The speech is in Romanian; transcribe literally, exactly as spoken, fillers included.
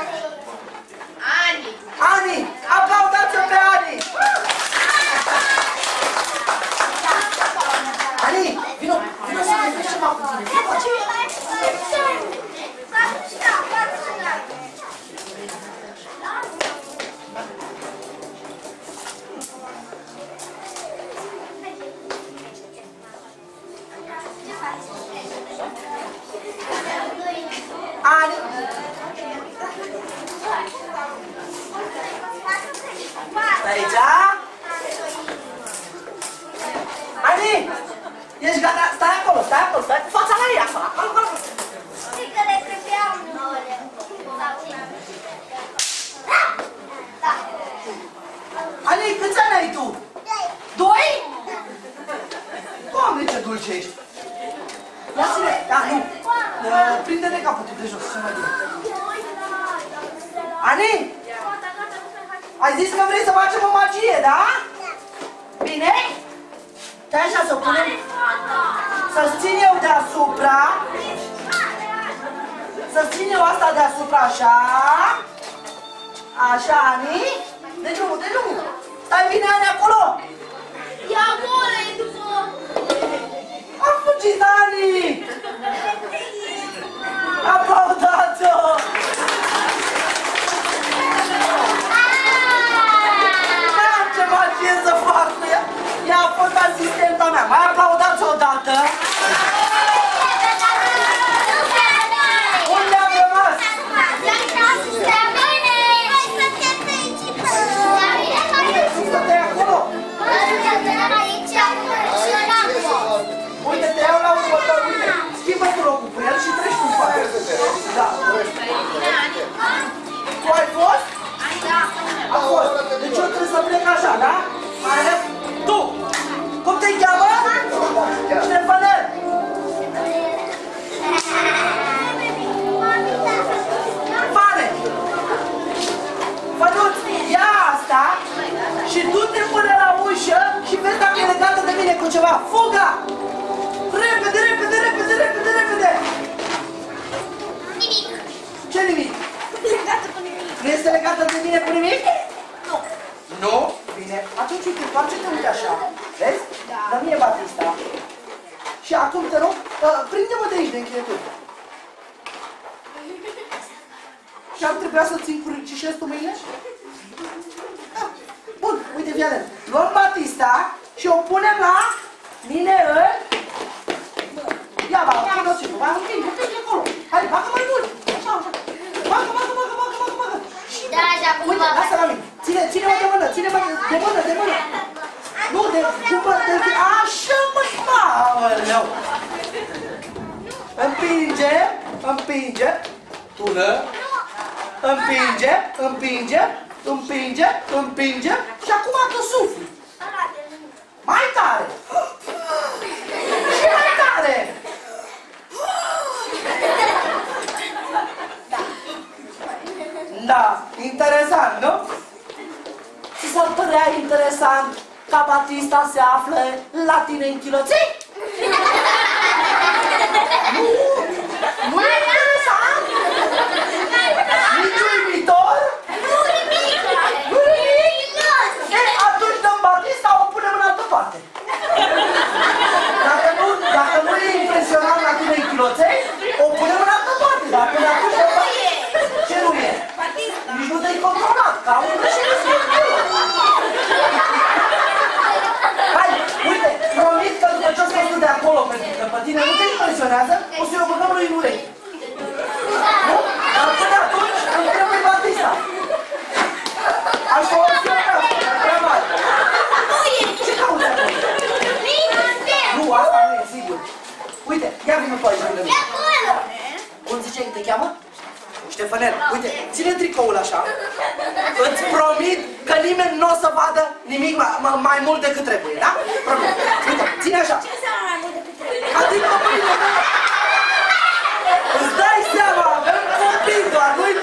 Ani! Ani! Aplaudați-o pe Ani! Ani! Vino! Vino să mai vezi ceva cu tine! Ani! Stai aici? Ani! Ești gata? Stai acolo, stai acolo, stai cu fața la ea, acolo, acolo! Știi că le trebuia un ore. Ani, câți ani ai tu? Doi? Doamne, ce dulce ești! Ia ține, da, nu! Prinde-ne capătul de jos, ce mai bine! Ani! Ai zis că vrei să facem o magie, da? Bine? Stai așa să punem... Să-ți țin eu deasupra. Să-ți țin eu asta deasupra, așa. Așa, Ani. De drumul, de drumul. Stai bine, Ani, acolo. Ia acolo, e după... A fugit, Ani. Aplaudați-o. N-am ce magie să fac cu ea. Ea a fost asistenta mea. Mai aplaudați-o odată. Unde am rămas? Stă-te acolo. Uite, te iau la următor. Uite, schimbă-te locul cu el și treci tu în față. Da. Tu ai fost? A fost. Deci eu trebuie să plec așa, da? Are? Tu! Cum te cheamă? Ștefanel! Fane! Fănuț, ia asta și du-te până la ușă și vezi dacă e legată de mine cu ceva. Fuga! Repede, repede, repede, repede, repede! Nimic. Ce nimic? Legată cu nimic. Nu este legată de mine cu nimic? Nu. Nu? Bine. Atunci, uite, întoarce-te, uite așa. Vezi? Da. Dar mie Batista. Și acum te rog, uh, prinde-mă de aici, de încheieturi. Și am trebuit să țin curicișez tu mâine? Da. Bun, uite, Vianen. Luăm Batista și o punem la mine în... Ia, ba, pune-o și tu, ba, împinge, împinge acolo. Hai, bagă mai mult. Așa, așa. Bagă, bagă, bagă, bagă, bagă, bagă. Și... Da, da, cum uite, lasă la mine. Ține, ține-mă de mână, ține-mă de mână, de mână. Nu, de cumă, de... Așa, măi, aoleu. Împinge, împinge. Tună. Împinge, împinge, împinge, împinge. Și acum că sufli. Mai tare. Și mai tare. Da, interesant, nu? Ți s-ar părea interesant ca Batista se află la tine în chiloței? Nu! Nu e interesant? Nici uimitor? Nu nimic! Nu nimic? Ei, atunci dăm Batista, o punem în altă parte. Dacă nu, dacă nu e impresionant la tine în chiloței, o punem în altă parte. Dar până atunci dăm Batista. Ce nu e? Nici nu te-ai controlat, ca un greșelit. Hai, uite, promit că după ce o scos tu de acolo, pentru că pe tine nu te impresionează, o să-i o băgăm lui în urechi. Nu? Dar până atunci îmi trebuie Batista. Aș folosi o casă, dar prea mare. Ce cauți acolo? Nu, asta nu e, sigur. Uite, ia vină tu aici, lângă mine. Cum ziceai că te cheamă? Ștefanel, uite, ține tricoul așa. Îți promit că nimeni nu o să vadă nimic mai, mai mult decât trebuie, da? Promit. Uite, ține așa. Ce înseamnă mai mult decât trebuie? Adică, mâine, îți dai seama, avem copii doar, nu-i